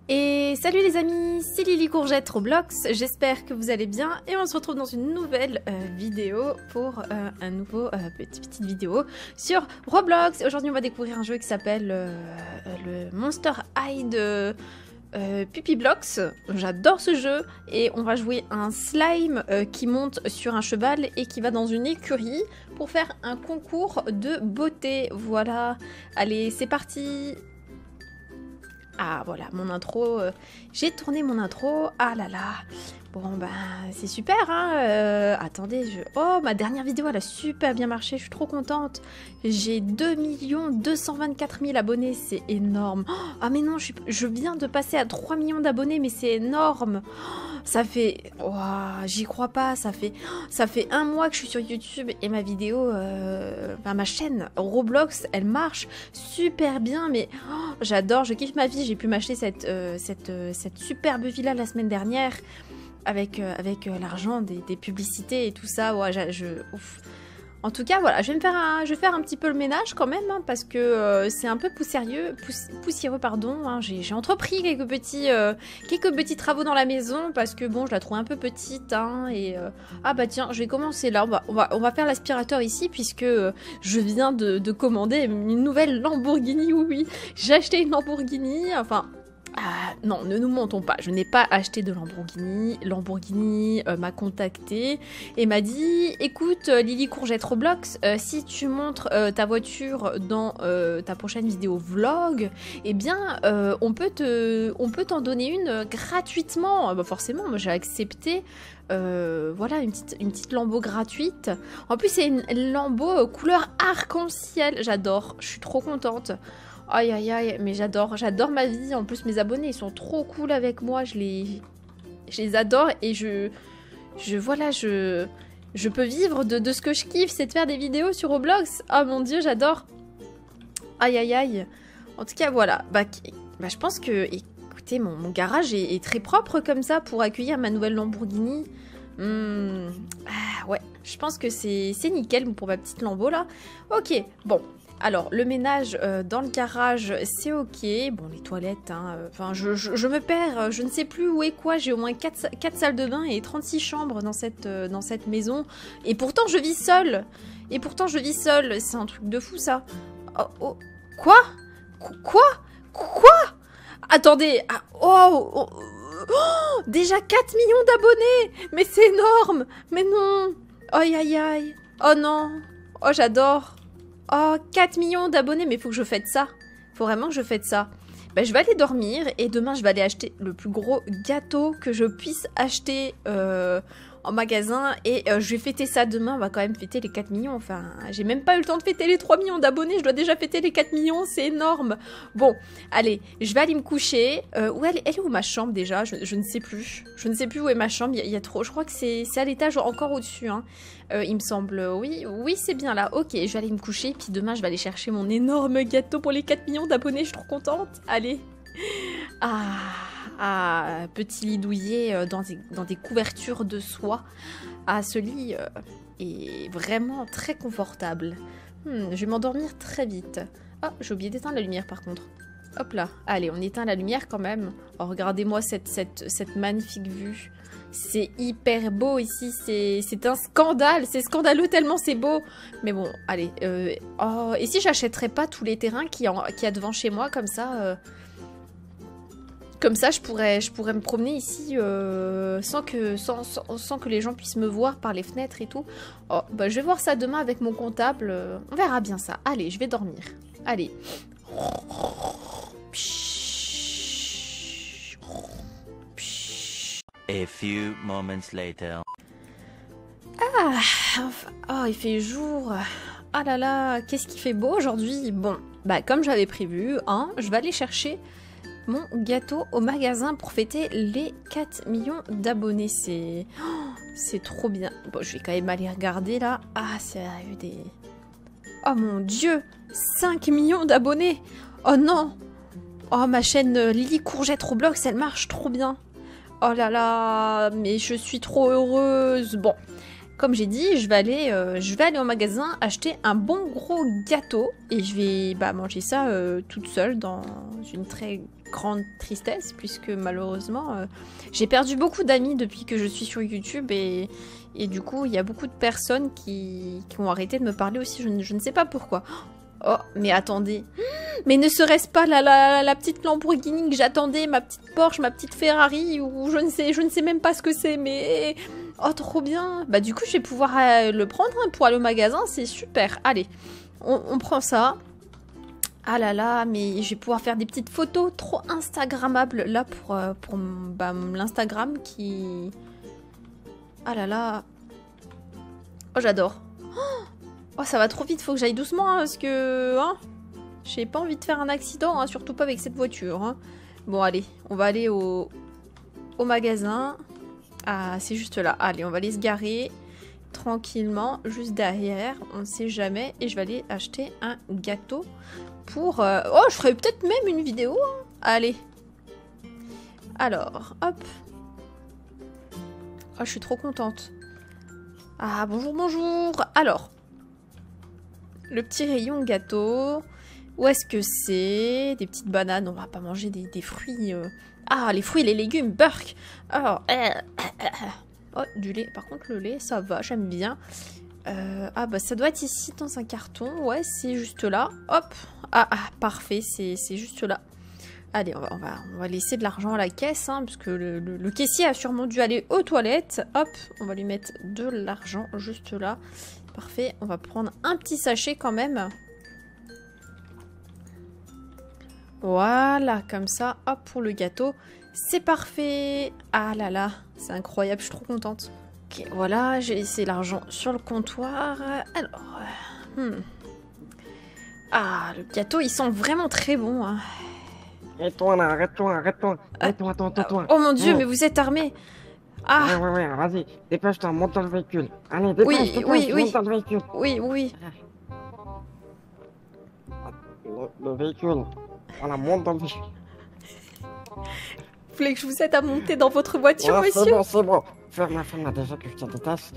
Et salut les amis, c'est Lily Courgette Roblox, j'espère que vous allez bien et on se retrouve dans une nouvelle vidéo pour un nouveau petite vidéo sur Roblox. Aujourd'hui on va découvrir un jeu qui s'appelle le Monster Hide Puppy Blocks. J'adore ce jeu et on va jouer un slime qui monte sur un cheval et qui va dans une écurie pour faire un concours de beauté. Voilà, allez c'est parti. Ah voilà, mon intro, j'ai tourné mon intro, ah là là, bon bah c'est super hein, attendez, oh ma dernière vidéo elle a super bien marché, je suis trop contente, j'ai 2 224 000 abonnés, c'est énorme, ah mais non, je viens de passer à 3 millions d'abonnés, mais c'est énorme, ça fait, oh, j'y crois pas, ça fait 1 mois que je suis sur YouTube et ma vidéo, ma chaîne Roblox, elle marche super bien, mais oh, j'adore, je kiffe ma vie, j'ai pu m'acheter cette superbe villa la semaine dernière avec l'argent des publicités et tout ça, ouais, ouf. En tout cas, voilà, je vais faire un petit peu le ménage quand même, hein, parce que c'est un peu poussiéreux, pardon. Hein, j'ai entrepris quelques petits travaux dans la maison, parce que bon, je la trouve un peu petite, hein, et ah bah tiens, je vais commencer là. On va faire l'aspirateur ici, puisque je viens de commander une nouvelle Lamborghini. Oui, j'ai acheté une Lamborghini, enfin. Ah, non, ne nous mentons pas, je n'ai pas acheté de Lamborghini. Lamborghini m'a contacté et m'a dit « Écoute, Lily Courgette Roblox, si tu montres ta voiture dans ta prochaine vidéo vlog, eh bien, on peut t'en donner une gratuitement. » Bah forcément, moi j'ai accepté. Voilà, une petite Lambo gratuite. En plus, c'est une Lambo couleur arc-en-ciel. J'adore, je suis trop contente. Aïe aïe aïe, mais j'adore ma vie. En plus mes abonnés ils sont trop cool avec moi, je les adore et je peux vivre de ce que je kiffe, c'est de faire des vidéos sur Roblox. Oh mon dieu, j'adore. Aïe aïe aïe. En tout cas voilà, bah je pense que, écoutez, mon garage est très propre comme ça pour accueillir ma nouvelle Lamborghini. Ah ouais, je pense que c'est nickel pour ma petite Lambo là. Ok, bon. Alors, le ménage dans le garage, c'est ok. Bon, les toilettes, hein, enfin, je me perds, je ne sais plus où est quoi. J'ai au moins 4 salles de bain et 36 chambres dans cette maison. Et pourtant, je vis seule. C'est un truc de fou, ça. Oh, oh. Quoi? Attendez. Ah, oh, déjà 4 millions d'abonnés. Mais c'est énorme. Mais non. Aïe, aïe, aïe. Oh non. Oh, j'adore. Oh, 4 millions d'abonnés, mais il faut que je fête ça. Faut vraiment que je fête ça. Ben, je vais aller dormir et demain, je vais aller acheter le plus gros gâteau que je puisse acheter en magasin. Et je vais fêter ça demain. On va quand même fêter les 4 millions. Enfin, j'ai même pas eu le temps de fêter les 3 millions d'abonnés. Je dois déjà fêter les 4 millions. C'est énorme. Bon, allez, je vais aller me coucher. Où elle est où ma chambre déjà? Je ne sais plus. Je ne sais plus où est ma chambre. Il y a trop. Je crois que c'est à l'étage encore au-dessus. Hein. Il me semble, oui, c'est bien là. Ok, je vais aller me coucher, puis demain je vais aller chercher mon énorme gâteau pour les 4 millions d'abonnés, je suis trop contente. Allez. Petit lit douillet dans des couvertures de soie. Ah, ce lit est vraiment très confortable. Je vais m'endormir très vite. Oh, j'ai oublié d'éteindre la lumière par contre. Hop là, allez, on éteint la lumière quand même. Oh, regardez-moi cette magnifique vue. C'est hyper beau ici, c'est un scandale, c'est scandaleux tellement c'est beau. Mais bon, allez, oh, et si j'achèterais pas tous les terrains qu'il y a devant chez moi, comme ça je pourrais me promener ici sans que les gens puissent me voir par les fenêtres et tout. Oh, bah je vais voir ça demain avec mon comptable, on verra bien ça. Allez, je vais dormir. Allez. A few moments later. Ah, oh, il fait jour. Ah là là, qu'est-ce qu'il fait beau aujourd'hui. Bon, bah comme j'avais prévu, hein, je vais aller chercher mon gâteau au magasin pour fêter les 4 millions d'abonnés. C'est trop bien. Bon, je vais quand même aller regarder là. Ah, ça a eu des... Oh mon dieu, 5 millions d'abonnés. Oh non. Oh, ma chaîne Lily Courgette Roblox, elle marche trop bien. Oh là là, mais je suis trop heureuse. Bon, comme j'ai dit, je vais aller au magasin acheter un bon gros gâteau et je vais manger ça toute seule dans une très grande tristesse, puisque malheureusement, j'ai perdu beaucoup d'amis depuis que je suis sur YouTube, et du coup, il y a beaucoup de personnes qui ont arrêté de me parler aussi, je ne sais pas pourquoi. Oh, mais attendez, mais ne serait-ce pas la petite Lamborghini que j'attendais, ma petite Porsche, ma petite Ferrari, ou je ne sais même pas ce que c'est, mais... Oh, trop bien. Bah du coup, je vais pouvoir le prendre hein, pour aller au magasin, c'est super. Allez, on prend ça. Ah là là, mais je vais pouvoir faire des petites photos trop instagrammables là pour bah, l'Instagram qui... Ah là là. Oh, j'adore. Oh, ça va trop vite, faut que j'aille doucement hein, parce que... Hein, j'ai pas envie de faire un accident, hein, surtout pas avec cette voiture. Hein. Bon, allez, on va aller au magasin. Ah, c'est juste là. Allez, on va aller se garer tranquillement, juste derrière. On ne sait jamais. Et je vais aller acheter un gâteau pour... Oh, je ferai peut-être même une vidéo. Hein. Allez. Alors, hop. Oh, je suis trop contente. Ah, bonjour, bonjour. Alors, le petit rayon gâteau. Où est-ce que c'est? Des petites bananes. On va pas manger des fruits... Ah, les fruits et les légumes, burk. Alors, oh, du lait. Par contre, le lait, ça va, j'aime bien. Ah, bah, ça doit être ici, dans un carton. Ouais, c'est juste là. Hop. Ah, parfait, c'est juste là. Allez, on va laisser de l'argent à la caisse, hein, parce que le caissier a sûrement dû aller aux toilettes. Hop, on va lui mettre de l'argent juste là. Parfait, on va prendre un petit sachet quand même. Voilà, comme ça, hop, pour le gâteau. C'est parfait. Ah là là, c'est incroyable, je suis trop contente. Ok, voilà, j'ai laissé l'argent sur le comptoir. Alors, Ah, le gâteau, il sent vraiment très bon. Hein. Arrête-toi là, arrête-toi. Attends. Oh mon dieu, mais vous êtes armé. Ah, Ouais, vas-y, dépêche-toi, monte dans le véhicule. Allez, dépêche, oui. monte dans le véhicule. Oui. Le véhicule. Voilà, monte dans le véhicule. Vous voulez que je vous aide à monter dans votre voiture, Ouais, monsieur? c'est bon. Ferme déjà que je te détache.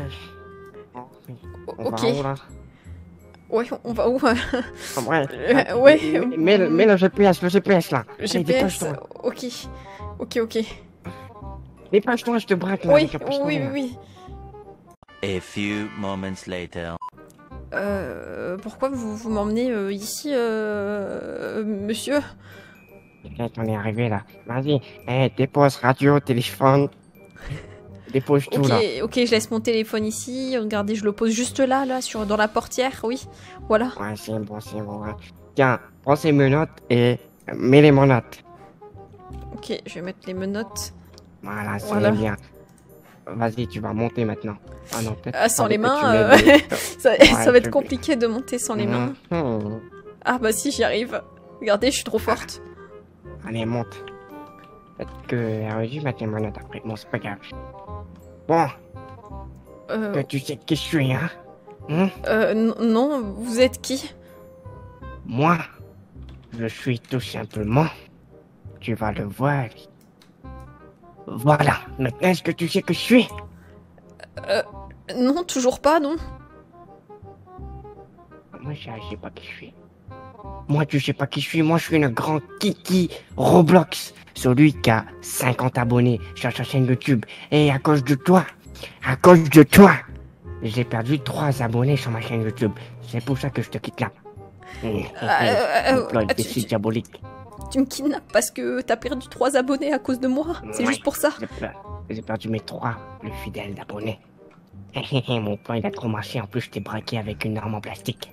On ok. va où, là? Ouais, on va où? Ouais. Mets le GPS là. Allez, GPS, dépêche-toi. ok. Dépêche-toi, je te braque là. Oui. avec un pistolet, là. A few moments later. Pourquoi vous m'emmenez ici, monsieur? On est arrivé là. Vas-y, dépose radio, téléphone. Dépose tout là. Ok, je laisse mon téléphone ici. Regardez, je le pose juste là, dans la portière, oui. Voilà. Ouais, c'est bon. Ouais. Tiens, prends ces menottes et mets les menottes. Ok, je vais mettre les menottes. Voilà, c'est bien. Vas-y, tu vas monter maintenant. Ah non, peut-être. Sans les mains, ça va être compliqué de monter sans les mains. Ah bah si, j'y arrive. Regardez, je suis trop forte. Allez, monte. Peut-être que je vais mettre les menottes après. Bon, c'est pas grave. Bon. Tu sais qui je suis, hein? Non, vous êtes qui? Moi, je suis tout simplement... Tu vas le voir. Voilà. Maintenant, est-ce que tu sais que je suis? Non, toujours pas, non. Moi, je sais pas qui je suis. Moi, tu sais pas qui je suis. Moi, je suis le grand Kiki Roblox. Celui qui a 50 abonnés sur sa chaîne YouTube. Et à cause de toi, j'ai perdu 3 abonnés sur ma chaîne YouTube. C'est pour ça que je te quitte là. C'est diabolique. Tu me kidnappes parce que t'as perdu 3 abonnés à cause de moi. C'est juste pour ça. J'ai perdu mes 3 plus fidèles d'abonnés. Mon plan, il a trop marché. En plus, je t'ai braqué avec une arme en plastique.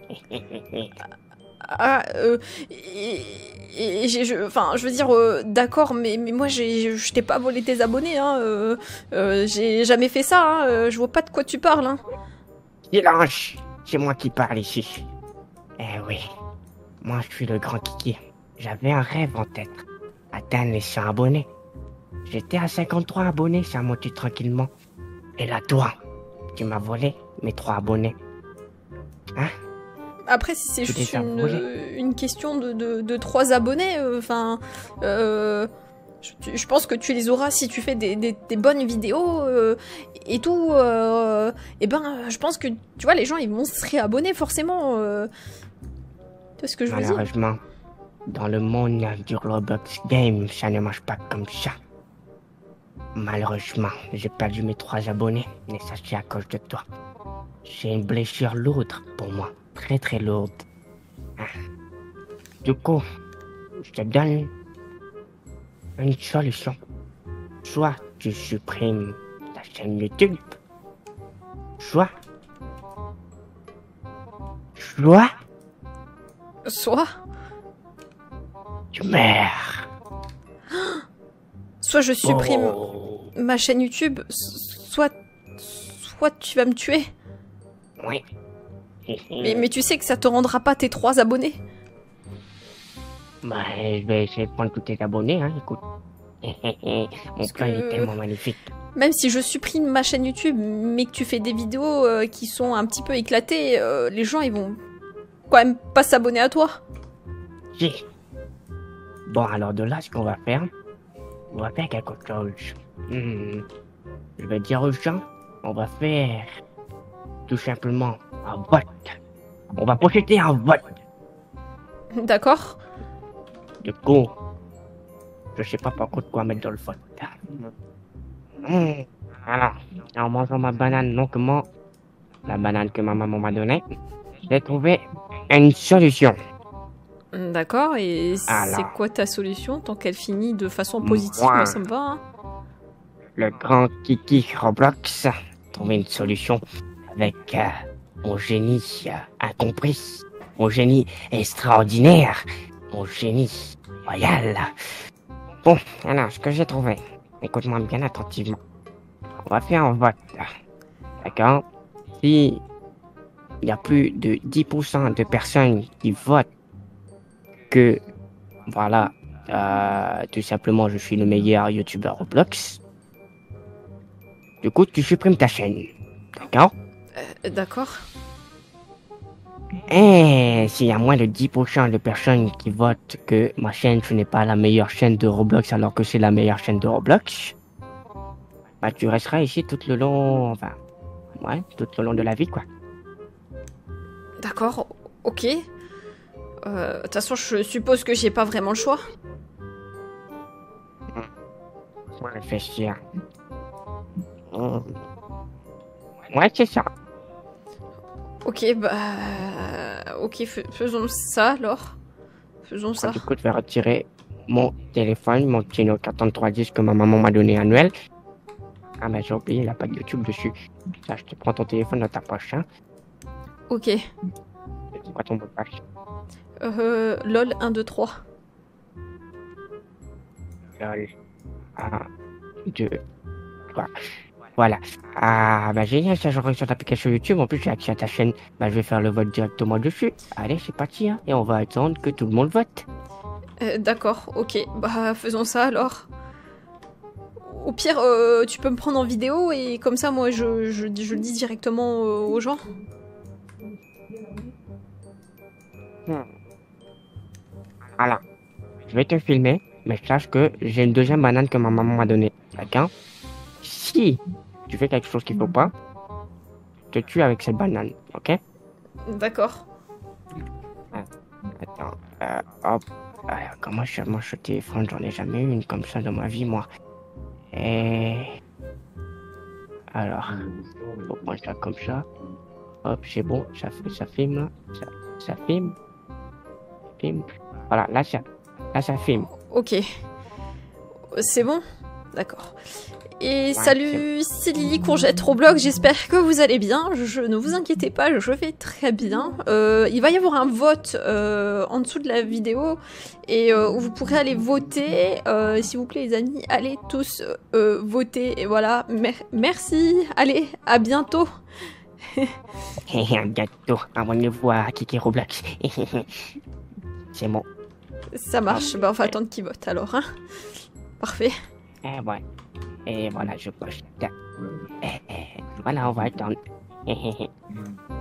Je veux dire, d'accord, mais moi, je t'ai pas volé tes abonnés, hein. J'ai jamais fait ça, hein. Je vois pas de quoi tu parles, hein. Silence! C'est moi qui parle ici. Eh oui, moi, je suis le grand Kiki. J'avais un rêve en tête. Atteindre les 100 abonnés. J'étais à 53 abonnés, ça a monté tranquillement. Et là, toi, tu m'as volé mes 3 abonnés. Hein? Après, si c'est juste une question de 3 abonnés, je pense que tu les auras si tu fais des bonnes vidéos et tout. Je pense que, tu vois, les gens, ils vont se réabonner forcément. Tu vois ce que je veux dire? dans le monde du Roblox Game, ça ne marche pas comme ça. Malheureusement, j'ai perdu mes 3 abonnés, mais ça c'est à cause de toi. C'est une blessure lourde pour moi, très très lourde. Ah. Du coup, je te donne une solution. Soit tu supprimes ta chaîne YouTube, soit Soit tu meurs. Soit je supprime Oh. ma chaîne YouTube, soit tu vas me tuer. Oui. Mais tu sais que ça te rendra pas tes 3 abonnés. Bah, je vais essayer de prendre tous tes abonnés, hein, écoute. Mon plan il est tellement magnifique. Même si je supprime ma chaîne YouTube, mais que tu fais des vidéos qui sont un petit peu éclatées, les gens ils vont quand même pas s'abonner à toi. Si. Bon, alors de là, ce qu'on va faire, on va faire quelque chose. Je vais dire aux gens, on va faire tout simplement un vote. On va procéder à un vote. D'accord? Du coup, je sais pas par contre quoi mettre dans le vote. Alors, en mangeant ma banane, donc la banane que ma maman m'a donnée, j'ai trouvé une solution. D'accord, et c'est Alors. quoi ta solution tant qu'elle finit de façon positive? Moi. Moi ça me va. Hein. Le grand Kiki Roblox a trouvé une solution avec mon génie incompris, mon génie extraordinaire, mon génie royal. Bon, alors, ce que j'ai trouvé, écoute-moi bien attentivement. On va faire un vote, d'accord? Si il y a plus de 10% de personnes qui votent que, voilà, tout simplement, je suis le meilleur youtubeur Roblox, du coup, tu supprimes ta chaîne, d'accord? D'accord. Et s'il y a moins de 10% de personnes qui votent que ma chaîne, ce n'est pas la meilleure chaîne de Roblox alors que c'est la meilleure chaîne de Roblox, bah tu resteras ici tout le long, enfin, ouais, tout le long de la vie, quoi. D'accord, ok. De toute façon, je suppose que j'ai pas vraiment le choix. Faut réfléchir. Ouais, c'est ça. Ok, bah... Ok, faisons ça alors. Faisons ça. Du coup, je vais retirer mon téléphone, mon petit Nokia 3310 que ma maman m'a donné à Noël. Ah, mais j'ai oublié, il n'a pas de YouTube dessus. Ça, je te prends ton téléphone dans ta poche, hein. Ok. C'est quoi ton mot de passe? LOL 1, 2, 3. LOL. 1, 2, 3. Voilà. Ah, bah génial, ça, j'enregistre sur l'application YouTube. En plus, j'ai accès à ta chaîne. Bah, je vais faire le vote directement dessus. Allez, c'est parti, hein. Et on va attendre que tout le monde vote. D'accord, ok. Bah, faisons ça alors. Au pire, tu peux me prendre en vidéo et comme ça, moi, je le dis directement aux gens. Voilà. Je vais te filmer, mais sache que j'ai une deuxième banane que ma maman m'a donnée. D'accord? Si tu fais quelque chose qu'il faut pas, je te tue avec cette banane, ok? D'accord. Attends, hop. Comment je mange ce téléphone? J'en ai jamais eu une comme ça dans ma vie, moi. Et... Alors, faut prendre ça comme ça. Hop, c'est bon, ça filme là. Ça filme. Voilà, là ça filme. Ok. C'est bon? D'accord. Et Ouais, salut, c'est Lily Courgette Roblox, j'espère que vous allez bien. Ne vous inquiétez pas, je vais très bien. Il va y avoir un vote en dessous de la vidéo et où vous pourrez aller voter. S'il vous plaît les amis, allez tous voter. Et voilà, merci, allez, à bientôt. Un gâteau, abonnez-vous à Kiki Roblox. C'est bon. Ça marche, bah on va attendre qu'il vote alors, hein. Parfait. Et voilà, je poste. Voilà, on va attendre.